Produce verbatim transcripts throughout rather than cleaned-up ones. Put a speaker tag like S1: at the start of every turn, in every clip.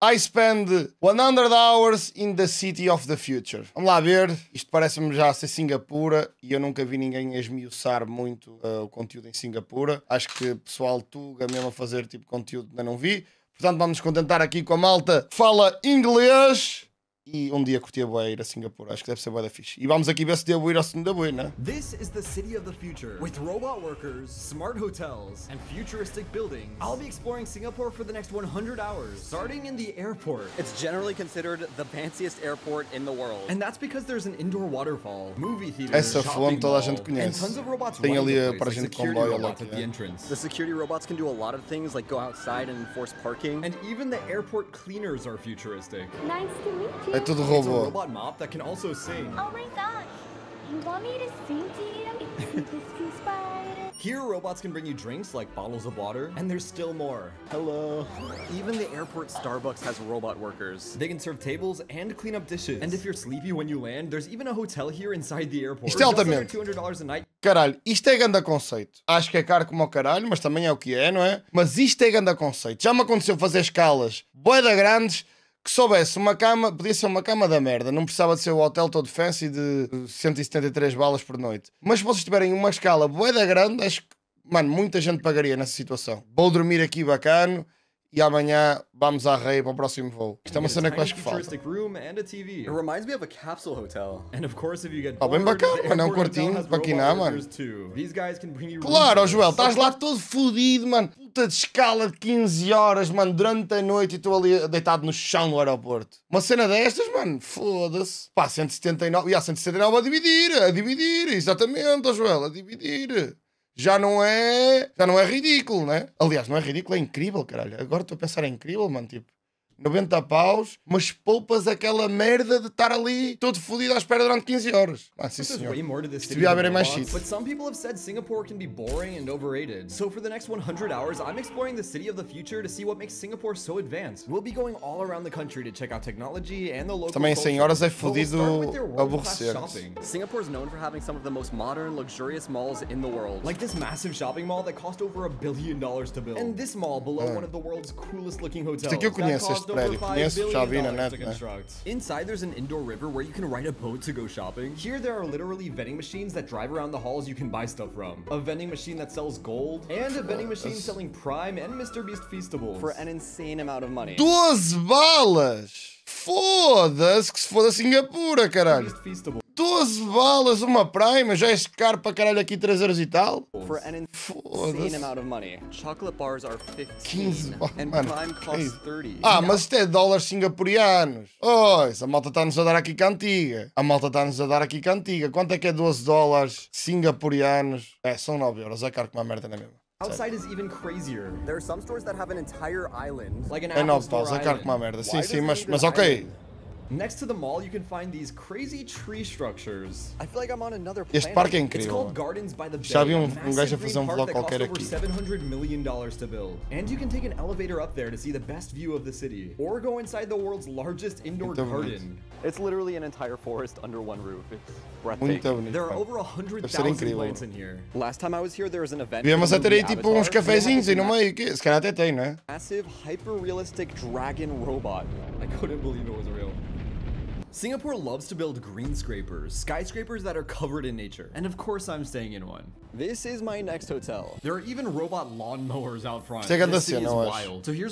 S1: I spend one hundred hours in the city of the future. Vamos lá ver. Isto parece-me já ser Singapura e eu nunca vi ninguém esmiuçar muito uh, o conteúdo em Singapura. Acho que pessoal tuga mesmo a fazer tipo conteúdo ainda não vi. Portanto, vamos nos contentar aqui com a malta que fala inglês. E um dia curti a boa ir a Singapura. Acho que deve ser boa da fixe. E vamos aqui ver se devo ir ou se não devo ir, né?
S2: This is the city of the future, with robot workers, smart hotels, and futuristic buildings. I'll be exploring Singapore for the next one hundred hours, starting in the airport.
S3: It's generally considered the fanciest airport in the world.
S2: And that's because there's an indoor waterfall, movie theater,
S1: Essa fonte
S2: shopping
S1: toda a
S2: mall,
S1: gente
S2: and
S1: conhece.
S2: tons of robots
S1: Tem
S2: running
S1: ali
S2: the
S1: a
S2: place,
S1: para
S2: like
S1: gente de
S2: security
S1: comboio
S2: robots
S1: lá,
S2: at the
S1: é.
S2: entrance.
S3: The security robots can do a lot of things like go outside and enforce parking.
S2: And even the airport cleaners are futuristic.
S4: Nice to meet you.
S1: É tudo
S2: It's a
S1: robô.
S2: robot mop that can also sing.
S4: Oh my gosh. You want me to sing to you? It's this feels spider.
S2: Here, robots can bring you drinks like bottles of water, and there's still more.
S3: Hello. Even the airport Starbucks has robot workers.
S2: They can serve tables and clean up dishes. And if you're sleepy when you land, there's even a hotel here inside the airport.
S1: Isto é
S2: For just under
S1: altamente.
S2: two hundred dollars a night.
S1: Caralho, isto é ganda conceito. Acho que é caro como o caralho, mas também é o que é, não é? Mas isto é ganda conceito. Já me aconteceu fazer escalas bué da grandes que soubesse uma cama, podia ser uma cama da merda. Não precisava de ser o hotel todo fancy de cento e setenta e três balas por noite. Mas se vocês tiverem uma escala bué da grande, acho que, mano, muita gente pagaria nessa situação. Vou dormir aqui bacano e amanhã vamos à rei para o próximo voo. Isto é uma cena que eu acho que falta.
S2: Futuristic room and a T V.
S3: It reminds me of a capsule hotel.
S2: And of course, if you get
S1: Oh, bem
S2: bored,
S1: bacana,
S2: the
S1: mano, é um
S2: airport hotel
S1: quartinho
S2: has
S1: para
S2: robot
S1: quinar, mano.
S2: workers too. These guys can bring you
S1: Claro, ó
S2: room
S1: Joel,
S2: service.
S1: estás lá todo fodido, mano. Puta de escala de quinze horas, mano, durante a noite e estou ali deitado no chão do aeroporto. Uma cena destas, mano, foda-se. Pá, cento e setenta e nove, e há cento e setenta e nove a dividir, a dividir, exatamente, ó Joel, a dividir. Já não é, já não é ridículo, né? Aliás, não é ridículo, é incrível, caralho. Agora estou a pensar, é incrível, mano, tipo, noventa paus, mas poupas aquela merda de estar ali todo fodido à espera durante quinze horas. Ah, sim,
S2: There's
S1: senhor.
S2: way more to this
S1: Isto
S2: city
S1: devia
S2: than
S1: haver mais
S2: robots,
S1: shit.
S2: but some people have said Singapore can be boring and overrated. So for the next one hundred hours, I'm exploring the city of the future to see what makes Singapore so advanced. We'll be going all around the country to check out technology and the local
S1: Também cem
S2: culture.
S1: horas é
S2: But we'll
S1: fodido
S2: start with their world-class
S1: aborrecer-se.
S2: shopping.
S3: Singapore is known for having some of the most modern, luxurious malls in the world.
S2: Like this massive shopping mall that cost over a billion dollars to build. And this mall below one of the world's coolest looking hotels.
S1: aqui eu
S2: that
S1: conheço
S2: cost
S1: este
S2: over
S1: prédio,
S2: five
S1: conheço, já
S2: billion
S1: vi na
S2: dollars
S1: net,
S2: to
S1: né?
S2: construct. Inside there's an indoor river where you can ride a boat to go shopping. Here there are literally vending machines that drive around the halls you can buy stuff from. A vending machine that sells gold. And a vending machine selling Prime and Mister Beast Feastables.
S3: For an insane amount of money.
S1: doze balas! Foda-se que se foda Singapura, caralho.
S2: Beast Feastables.
S1: doze balas, uma Prime, já é caro para caralho aqui três euros e tal.
S3: For an insane
S1: Foda-se.
S3: amount of money. Chocolate bars are
S1: quinze
S3: fifteen.
S1: balas,
S3: And
S1: mano.
S3: Prime
S1: que
S3: costs
S1: isso?
S3: thirty.
S1: Ah, mas isto é dólares singapurianos. Oh, a malta está-nos a dar aqui cantiga. A malta está-nos a dar aqui cantiga. Quanto é que é doze dólares singapurianos? É, são nove euros. É caro que uma merda na mesma.
S2: Outside is even crazier.
S3: There are some stores that have an entire island.
S2: Like an
S1: É
S2: Apple
S1: nove
S2: Store
S1: paus, é caro que uma
S2: Island.
S1: merda.
S3: Why
S1: Sim,
S3: does
S1: sim,
S3: it
S1: mas,
S3: need
S1: mas
S3: an
S1: ok.
S3: island?
S2: Next to the mall, you can find these crazy tree structures.
S3: I feel like I'm on another planet.
S1: Este parque é
S2: It's
S1: incrível.
S2: called
S1: mano.
S2: Gardens by the Bay.
S1: Já vi um-
S2: a
S1: um
S2: massive
S1: gajo a
S2: green
S1: fazer um
S2: park
S1: vlog
S2: that cost
S1: qualquer
S2: over
S1: aqui.
S2: seven hundred million dollars to build. And you can take an elevator up there to see the best view of the city. Or go inside the world's largest indoor
S1: Muito bonito.
S2: garden.
S3: It's literally an entire forest under one roof. It's
S1: Muito
S3: breathtaking.
S1: bonito.
S2: There are
S1: mano.
S2: over one hundred
S1: Deve ser
S2: thousand
S1: incrível.
S2: plants in here.
S3: Last time I was here, there was an event.
S1: Devíamos
S3: for
S1: a
S3: the
S1: ter aí
S3: movie
S1: tipo uns
S3: Avatar.
S1: cafezinhos aí no
S3: They had
S1: meio. que- Se calhar até tem, não é?
S3: this massive, hyper-realistic dragon robot.
S2: I couldn't believe it was real. Singapore loves to build green scrapers, skyscrapers that are covered in nature. And of course I'm staying in one.
S3: This is my next hotel.
S2: There are even robot lawnmowers out front.
S1: Isto é grande
S2: This city
S1: cena,
S2: is
S1: eu acho.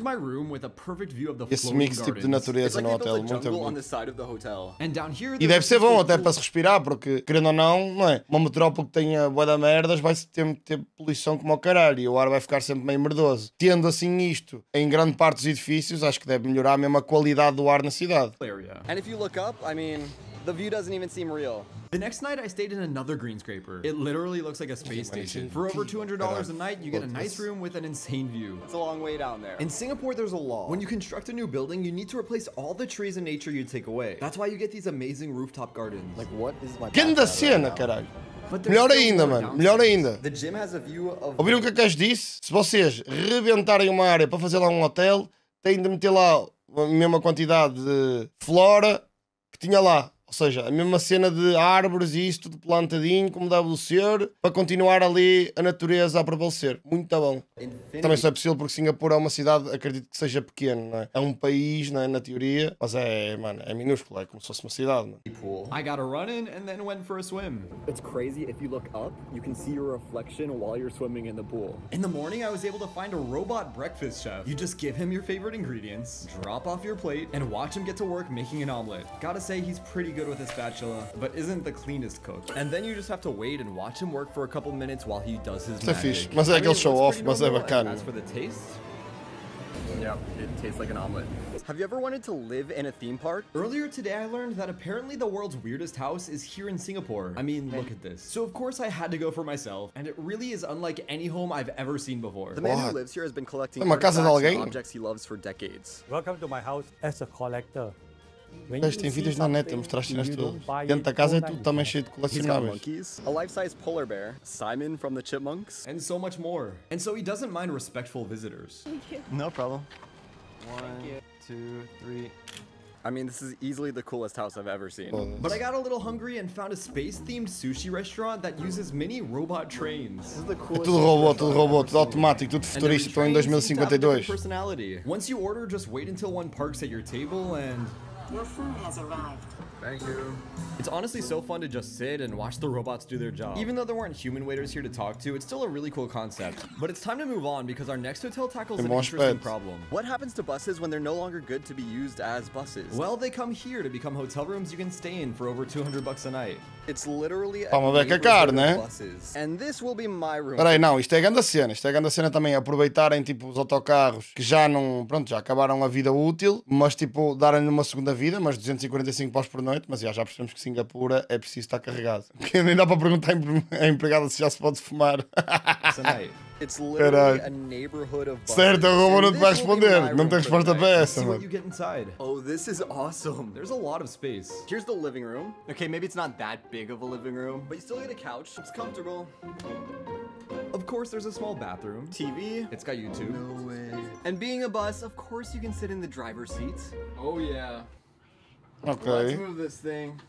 S2: vai ter, ter poluição como o caralho e o ar vai ficar sempre meio merdoso. Tendo assim isto em grande parte dos edifícios, acho que deve melhorar mesmo a qualidade do ar na cidade. area.
S3: And if you look up, I mean, the view doesn't even seem real.
S2: The next night I stayed in another green scraper. It literally looks like a space station. For over two hundred dollars a night, you get a nice room with an insane view.
S3: It's a long way down there.
S2: In Singapore, there's a law. When you construct a new building, you need to replace all the trees and nature you take away. That's why you get these amazing rooftop gardens.
S3: Like, what is my
S1: Grande
S3: background
S1: cena,
S3: right now?
S1: caralho.
S2: But there's
S1: Melhor
S2: still
S1: ainda,
S2: more
S1: mano. Melhor
S2: downsides.
S1: ainda.
S3: The gym has a view of...
S1: Ouviram o que a Cash disse? Se vocês rebentarem uma área para fazer lá um hotel, têm de meter lá a mesma quantidade de flora que tinha lá. Ou seja, a mesma cena de árvores e isso tudo plantadinho, como deve ser, para continuar ali a natureza a prevalecer. Muito bom.
S3: Infinity.
S1: Também só é possível porque Singapura é uma cidade, acredito que seja pequena, não é? É um país, não é, na teoria, mas é, mano, é minúsculo, é como se fosse uma cidade, mano.
S3: Pool.
S2: I got a run in and then went for a swim.
S3: It's crazy. If you look up, you can see your reflection while you're swimming in the pool.
S2: In the morning, I was able to find a robot breakfast chef. You just give him your favorite ingredients, drop off your plate, and watch him get to work making an omelet. Gotta say, he's pretty good with his spatula, but isn't the cleanest cook. And then you just have to wait and watch him work for a couple minutes while he does his
S1: Isso é
S2: magic.
S1: fixe, mas é
S2: I mean,
S1: aquele
S2: it
S1: show
S2: looks
S1: off,
S2: pretty
S1: mas é
S2: normal, and
S1: bacana.
S2: as for the taste,
S3: Yeah, it tastes like an omelet. Have you ever wanted to live in a theme park?
S2: earlier today, I learned that apparently the world's weirdest house is here in Singapore. I mean, look at this. So of course I had to go for myself, and it really is unlike any home I've ever seen before.
S3: The man
S1: What?
S3: who lives here has been collecting
S1: É uma casa de
S3: artifacts and
S1: alguém?
S3: objects he loves for decades.
S5: Welcome to my house as a collector. When
S1: Gajo
S5: you
S1: tem
S5: see
S1: vídeos na net,
S5: something,
S1: mostrar as cenas
S5: you
S1: todas.
S5: don't buy
S1: Dentro
S5: it
S1: da casa é
S5: overnight.
S1: tudo também cheio de
S3: He's got
S1: colecionáveis.
S3: monkeys, a life-size polar bear, Simon from the Chipmunks.
S2: And so much more. And so he doesn't mind respectful visitors.
S3: No problem. One, two, three. I mean, this is easily the coolest house I've ever seen.
S2: But I got a little hungry and found a space-themed sushi restaurant that uses mini robot trains.
S3: This is the
S1: É
S3: coolest.
S1: tudo robô, tudo robô, tudo automático, tudo
S2: And every
S1: futurista. Estão em
S2: train seems to have a different
S1: dois mil e cinquenta e dois.
S2: personality. Once you order, just wait until one parks at your table and...
S6: Your food has arrived.
S3: Thank you.
S2: It's honestly so fun to just sit and watch the robots do their job. Even though there weren't human waiters here to talk to, it's still a really cool concept. But it's time to move on because our next hotel tackles
S1: Tem
S2: an
S1: bons
S2: interesting
S1: pets.
S2: problem.
S3: What happens to buses when they're no longer good to be used as buses?
S2: Well, they come here to become hotel rooms you can stay in for over two hundred bucks a night.
S3: It's literally a
S1: Pá, uma beca
S3: neighborhood
S1: caro,
S3: of
S1: né?
S3: buses. And this will be my room.
S1: Espera aí, não, isto é grande cena. Isto é grande cena também. Aproveitarem tipo os autocarros que já não, pronto, já acabaram a vida útil, mas tipo darem-lhe uma segunda vida, mas duzentos e quarenta e cinco paus por noite. Mas já, já percebemos que Singapura é preciso estar carregado. Porque nem dá para perguntar à empregada se já se pode fumar.
S2: It's a night.
S3: It's literally
S1: Caralho.
S3: a neighborhood of buses.
S1: Certo, a robô
S3: And
S1: não te vai
S3: this will be my
S1: responder. Não
S3: room
S1: tem
S3: for the
S1: resposta
S3: night.
S1: para
S2: See
S1: essa,
S2: what
S1: mano.
S2: you get inside.
S3: Oh, this is awesome.
S2: There's a lot of space.
S3: Here's the living room. Okay, maybe it's not that big of a living room, but you still get a couch. It's comfortable.
S2: Of course, there's a small bathroom.
S3: T V.
S2: It's got YouTube.
S3: No way. And being a bus, of course you can sit in the driver's seat. Oh yeah. Let's
S1: Ok.
S3: move this thing.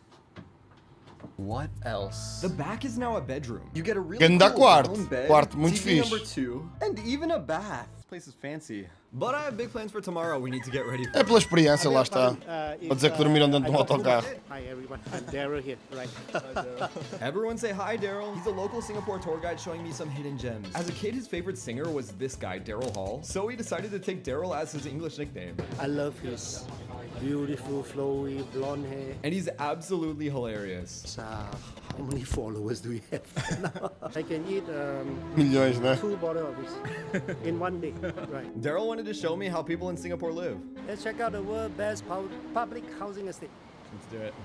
S3: What else?
S2: The back is now a bedroom.
S3: You get a really
S1: Ganda
S3: cool
S1: quarto.
S3: round bed,
S1: Quarto muito
S3: T V
S1: fixe.
S3: number two, and even a bath. This place is fancy.
S2: But I have big plans for tomorrow we need to get ready for.
S1: É pela experiência, lá está.
S7: Uh,
S1: Para dizer que dormiram dentro de um autocarro.
S7: Hi everyone, I'm Daryl here. Right.
S2: Everyone say hi, Daryl. He's a local Singapore tour guide showing me some hidden gems. As a kid, his favorite singer was this guy, Daryl Hall. So he decided to take Daryl as his English nickname.
S7: I love his beautiful, flowy, blonde hair.
S2: And he's absolutely hilarious.
S7: Uh, how many followers do we have now? I can eat um,
S1: Milhões, né?
S7: two bottles of this in one day. Right.
S2: Daryl wanted to show me how people in Singapore live.
S7: Let's check out the world's best pub- public housing estate.
S8: Let's do it.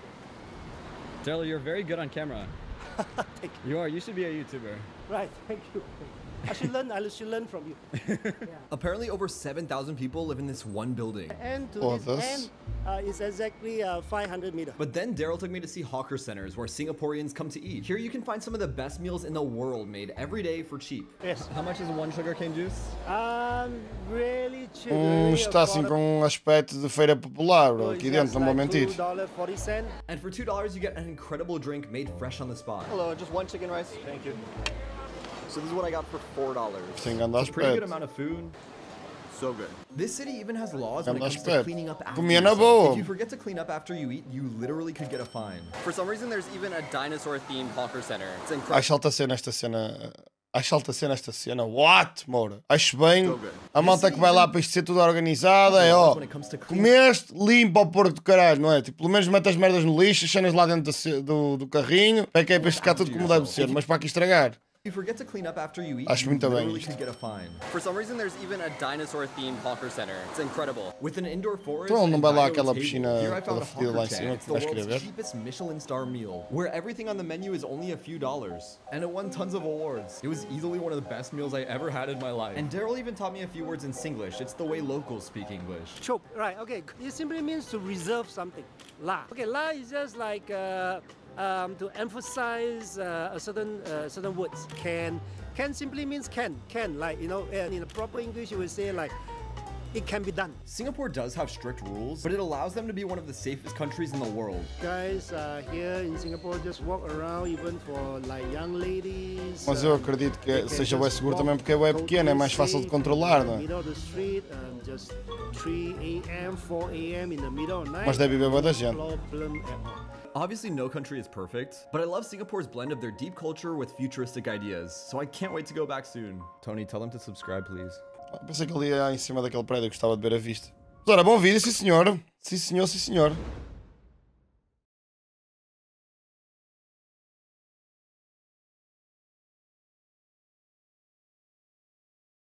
S8: Daryl, you're very good on camera.
S7: Thank
S8: You are. You should be a YouTuber.
S7: Right. Thank you. I should learn. I should learn from you.
S2: Apparently, over seven thousand people live in this one building.
S7: And to
S1: Oh,
S7: this
S1: that's-
S7: end uh, is exactly uh, five hundred meters.
S2: But then Daryl took me to see hawker centers where Singaporeans come to eat. Here you can find some of the best meals in the world made every day for cheap.
S7: Yes.
S8: How much is one sugarcane juice?
S7: Um, really cheap.
S1: Hum,
S7: really
S1: está assim
S7: affordable.
S1: com um aspecto de feira popular, bro.
S7: So
S1: Aqui
S7: it's
S1: dentro,
S7: just
S1: não vou
S7: like
S1: mentir.
S7: two dollars and forty cents.
S2: And for two dollars, you get an incredible drink made fresh on the spot.
S3: Hello, just one chicken rice. Thank you. So this is what I got for four dollars.
S1: Tem grande
S2: It's a pretty good
S1: aspecto.
S2: amount of food.
S3: So good.
S2: This city even has laws when it
S1: Grande
S2: comes to
S1: aspecto.
S2: cleaning up after
S1: Comia na
S2: yourself.
S1: boa.
S2: If you forget to clean up after you eat, you literally could get a fine.
S3: For some reason, there's even a dinosaur-themed hawker center. It's incredible.
S1: Acho alta cena esta cena. Acho alta cena esta cena. What, Moura? Acho bem.
S3: So good.
S1: A malta que vai lá para isto ser tudo organizada é ó.
S2: When it comes to cleaning
S1: Comeste, limpa o porco do caralho, não é? Tipo, pelo menos mete as merdas no lixo, as cenas lá dentro do, ce- do, do carrinho, para que é para isto ficar tudo como deve ser, mas para aqui estragar.
S2: If you forget to clean up after you eat,
S1: Acho
S2: you
S1: muito bem
S2: literally
S1: isto.
S2: could get a fine.
S3: For some reason, there's even a dinosaur-themed hawker center. It's incredible.
S2: With an indoor forest
S1: Então,
S2: and
S1: não vai lá
S2: dino
S1: aquela
S2: table,
S1: piscina
S2: here I found
S1: toda
S2: a
S1: fodida lá em
S2: Hawker
S1: cima
S2: Chan.
S1: que
S2: It's the
S1: vais
S2: world's
S1: querer ver.
S2: cheapest Michelin star meal, where everything on the menu is only a few dollars. And it won tons of awards. It was easily one of the best meals I ever had in my life. And Daryl even taught me a few words in Singlish. It's the way locals speak English.
S7: Chope, right? Okay, it simply means to reserve something. La. Okay, la is just like uh, um, to emphasize uh, a certain uh, certain words. Can. Can simply means can. Can, like you know, and in a proper English you would say like, it can be done.
S2: Singapore does have strict rules, but it allows them to be one of the safest countries in the world.
S7: Guys uh, here in Singapore just walk around even for like young ladies.
S1: Mas eu acredito que seja bem seguro também porque é bem pequeno, é mais fácil de controlar, não é? Mas deve haver da gente.
S2: Obviously, no country is perfect, but I love Singapore's blend of their deep culture with futuristic ideas, so I can't wait to go back soon. Tony, tell them to subscribe, please.
S1: Pensei que ele ia em cima daquele prédio, gostava de ver a vista. Mas ora, bom vídeo, sim senhor. Sim senhor, sim senhor.